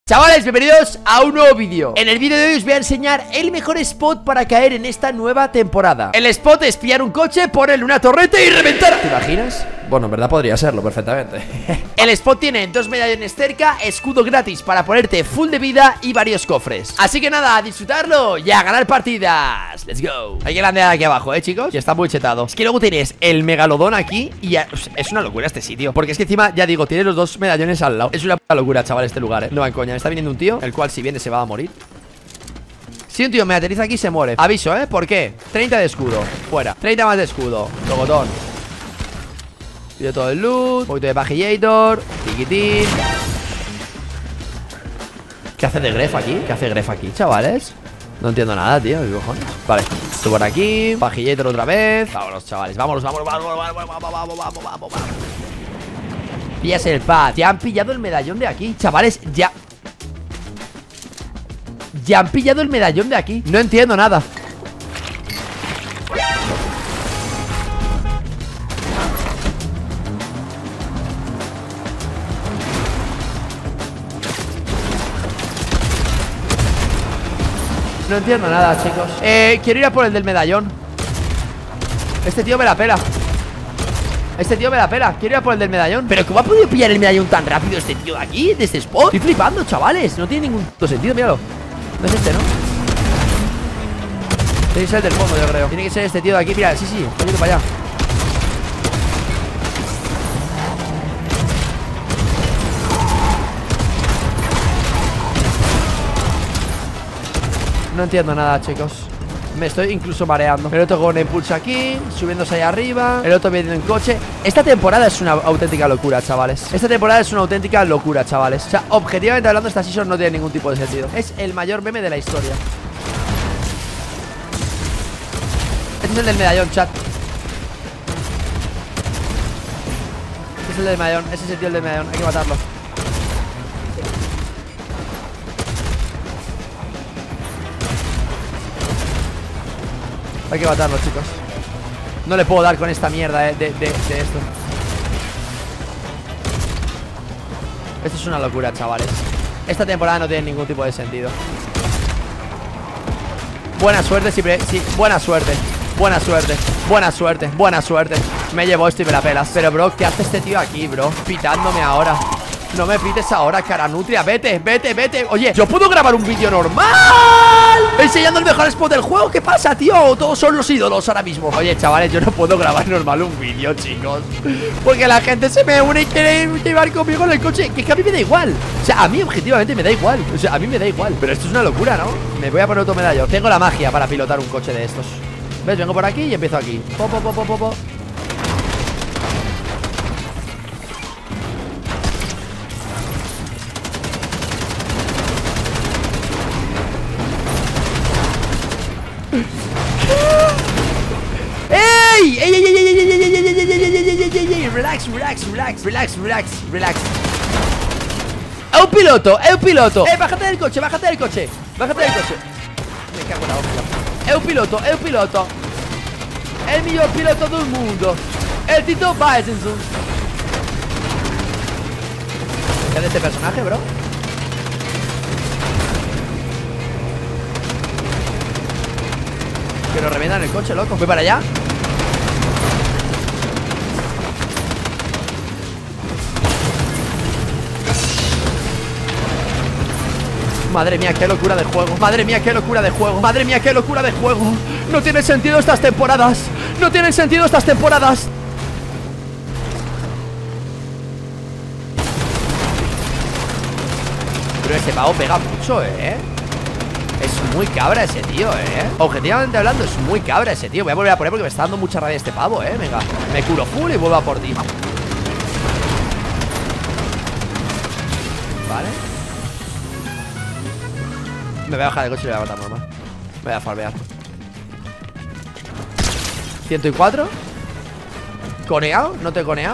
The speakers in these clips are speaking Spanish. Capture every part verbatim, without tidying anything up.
Chavales, bienvenidos a un nuevo vídeo. En el vídeo de hoy os voy a enseñar el mejor spot para caer en esta nueva temporada. El spot es pillar un coche, ponerle una torreta y reventar. ¿Te imaginas? Bueno, en verdad podría serlo perfectamente. El spot tiene dos medallones cerca, escudo gratis para ponerte full de vida y varios cofres. Así que nada, a disfrutarlo y a ganar partidas. Let's go. Hay que landear aquí abajo, eh, chicos. Y está muy chetado. Es que luego tienes el megalodón aquí y ya, es una locura este sitio. Porque es que encima, ya digo, tiene los dos medallones al lado. Es una puta locura, chaval, este lugar, eh. No en coña, me está viniendo un tío, el cual si viene se va a morir. Si un tío me aterriza aquí se muere. Aviso, eh, ¿por qué? treinta de escudo, fuera, treinta más de escudo, logotón. Pido todo el loot, un poquito de pajillator, tiquitín. ¿Qué hace de Gref aquí? ¿Qué hace Gref aquí, chavales? No entiendo nada, tío, ¿qué cojones? Vale, estoy por aquí, pajillator otra vez. Vámonos, chavales, vámonos, vámonos, vámonos, vámonos, vámonos, vámonos, vámonos, vámonos. Pillas el pad. Ya han pillado el medallón de aquí, chavales, ya. Ya han pillado el medallón de aquí. No entiendo nada. No entiendo nada, chicos. Eh, quiero ir a por el del medallón. Este tío me la pela. Este tío me la pela. Quiero ir a por el del medallón. Pero ¿cómo ha podido pillar el medallón tan rápido este tío de aquí? De este spot. Estoy flipando, chavales. No tiene ningún sentido, míralo. No es este, ¿no? Tiene que ser el del fondo, yo creo. Tiene que ser este tío de aquí, mira, sí, sí, voy para allá. No entiendo nada, chicos. Me estoy incluso mareando. El otro con impulso aquí, subiéndose ahí arriba. El otro viene en coche. Esta temporada es una auténtica locura, chavales. Esta temporada es una auténtica locura, chavales. O sea, objetivamente hablando, esta season no tiene ningún tipo de sentido. Es el mayor meme de la historia. Este es el del medallón, chat. Este es el del medallón. Ese es el tío del medallón. Hay que matarlo. Hay que matarlo, chicos. No le puedo dar con esta mierda eh, de, de, de esto. Esto es una locura, chavales. Esta temporada no tiene ningún tipo de sentido. Buena suerte, siempre, sí, buena suerte. Buena suerte, buena suerte, buena suerte. Me llevo esto y me la pelas. Pero, bro, ¿qué hace este tío aquí, bro? Pitándome ahora. No me pites ahora, cara nutria. Vete, vete, vete. Oye, ¿yo puedo grabar un vídeo normal? Enseñando el mejor spot del juego. ¿Qué pasa, tío? Todos son los ídolos ahora mismo. Oye, chavales, yo no puedo grabar normal un vídeo, chicos, porque la gente se me une y quiere llevar conmigo en el coche. Que es que a mí me da igual. O sea, a mí objetivamente me da igual. O sea, a mí me da igual. Pero esto es una locura, ¿no? Me voy a poner otro medallón. Tengo la magia para pilotar un coche de estos. ¿Ves? Vengo por aquí y empiezo aquí. Po, po, po, po, po, po. ¡Ey! ¡Ey, ey, ey, ey, ey, ey, ey, ey, ey, ey, ey, ey! Relax, relax, relax, relax, relax, relax. ¡Es un piloto! ¡Es un piloto! ¡Eh, bájate del coche, bájate del coche! ¡Bájate del coche! Me cago en la hostia. ¡Es un piloto, es un piloto! ¡El mejor piloto del mundo! ¡El Tito Weizenson! ¿Qué es de este personaje, bro? Que nos revientan el coche, loco. Voy para allá. Madre mía, qué locura de juego. Madre mía, qué locura de juego. Madre mía, qué locura de juego. No tiene sentido estas temporadas. No tienen sentido estas temporadas. Pero ese pavo pega mucho, eh. Es muy cabra ese tío, eh. Objetivamente hablando, es muy cabra ese tío. Voy a volver a poner porque me está dando mucha rabia este pavo, eh. Venga, me curo full y vuelvo a por ti. Vale. Me voy a bajar del coche y le voy a matar normal. Me voy a farmear. ciento cuatro. Coneado, no te he coneado.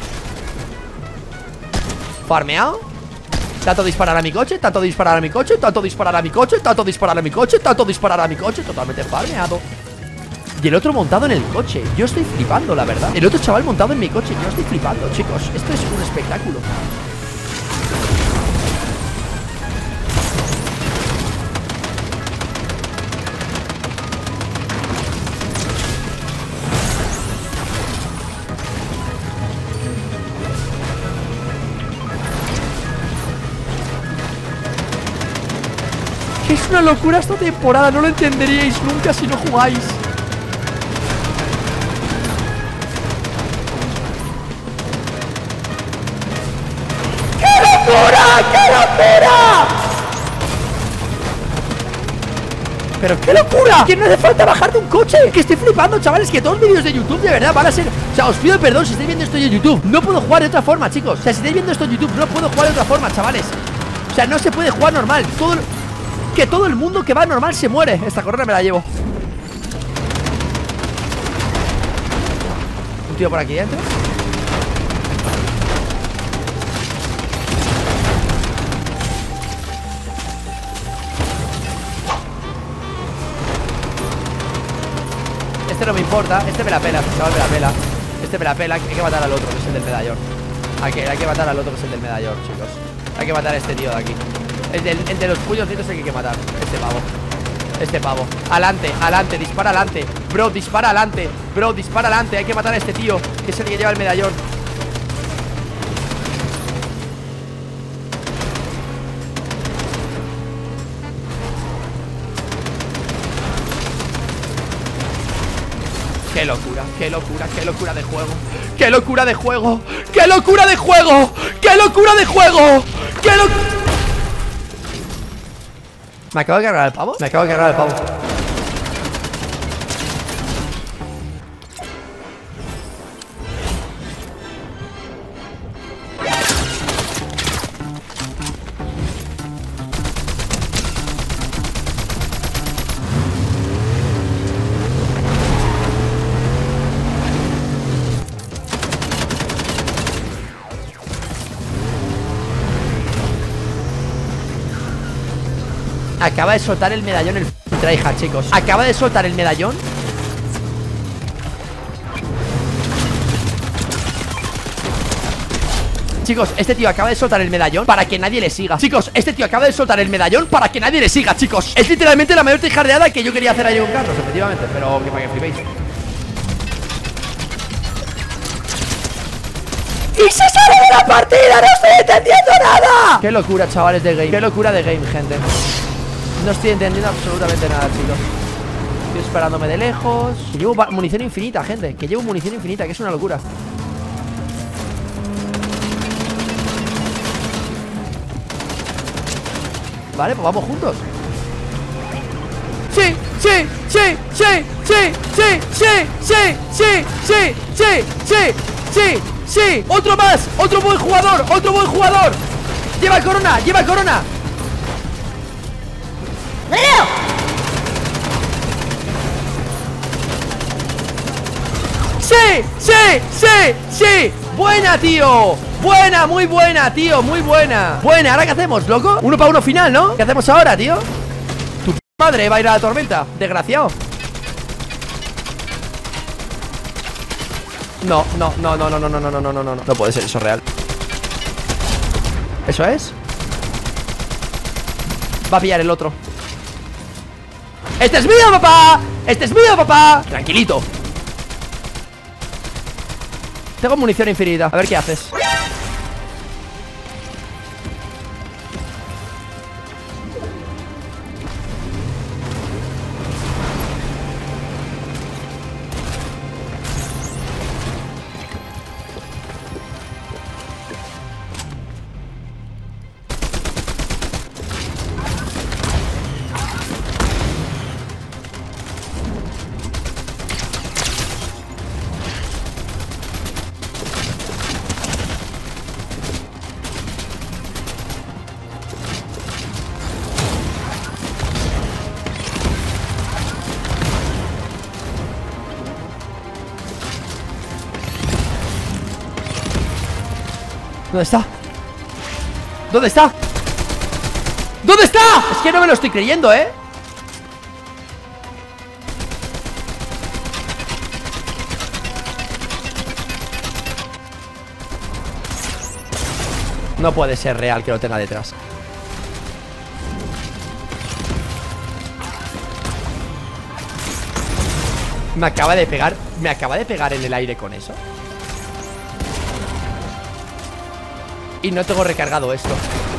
Farmeado. Tanto disparar a mi coche, tanto disparar a mi coche, tanto disparar a mi coche, tanto disparar a mi coche, tanto disparar a mi coche. Totalmente farmeado. Y el otro montado en el coche. Yo estoy flipando, la verdad. El otro chaval montado en mi coche. Yo estoy flipando, chicos. Esto es un espectáculo. Que es una locura esta temporada. No lo entenderíais nunca si no jugáis. ¡Qué locura! ¡Qué locura! ¡Pero qué locura! Que no hace falta bajar de un coche. Que estoy flipando, chavales. Que todos los vídeos de YouTube de verdad van a ser... O sea, os pido perdón si estáis viendo esto en YouTube. No puedo jugar de otra forma, chicos. O sea, si estáis viendo esto en YouTube, no puedo jugar de otra forma, chavales. O sea, no se puede jugar normal. Todo... Que todo el mundo que va normal se muere. Esta corona me la llevo. Un tío por aquí dentro. Este no me importa, este me la pela, chaval, me la pela. Este me la pela, hay que matar al otro, que es el del medallón. Hay que, hay que matar al otro, que es el del medallón, chicos. Hay que matar a este tío de aquí. El, del, el de los puños es el que hay que matar. Este pavo. Este pavo. Alante, alante, dispara alante. Bro, dispara alante. Bro, dispara alante. Hay que matar a este tío, que es el que lleva el medallón. Qué locura, qué locura, qué locura de juego. Qué locura de juego. Qué locura de juego. Qué locura de juego. Qué locura. ¿Me acabo de cargar el pavo? Me acabo de cargar el pavo. Acaba de soltar el medallón el tryhard, chicos. Acaba de soltar el medallón. Chicos, este tío acaba de soltar el medallón para que nadie le siga. Chicos, este tío acaba de soltar el medallón para que nadie le siga, chicos. Es literalmente la mayor tryhardeada que yo quería hacer ahí con Carlos, efectivamente. Pero que para que flipéis. ¡Y se sale de la partida! ¡No estoy entendiendo nada! ¡Qué locura, chavales, de game! ¡Qué locura de game, gente! No estoy entendiendo absolutamente nada, chicos. Estoy esperándome de lejos. Que llevo munición infinita, gente. Que llevo munición infinita, que es una locura. Vale, pues vamos juntos. Sí, sí, sí, sí, sí, sí, sí, sí, sí, sí, sí, sí, sí, sí. Otro más, otro buen jugador, otro buen jugador. Lleva corona, lleva corona. ¡Sí! ¡Sí! ¡Sí! ¡Sí! ¡Buena, tío! Buena, muy buena, tío, muy buena. Buena, ¿ahora qué hacemos, loco? Uno para uno final, ¿no? ¿Qué hacemos ahora, tío? Tu madre va a ir a la tormenta, desgraciado. No, no, no, no, no, no, no, no, no, no, no, no. No puede ser eso real. ¿Eso es? Va a pillar el otro. ¡Este es mío, papá! ¡Este es mío, papá! Tranquilito. Tengo munición infinita. A ver qué haces. ¿Dónde está? ¿Dónde está? ¿Dónde está? Es que no me lo estoy creyendo, ¿eh? No puede ser real que lo tenga detrás. Me acaba de pegar. Me acaba de pegar en el aire con eso. Y no tengo recargado esto.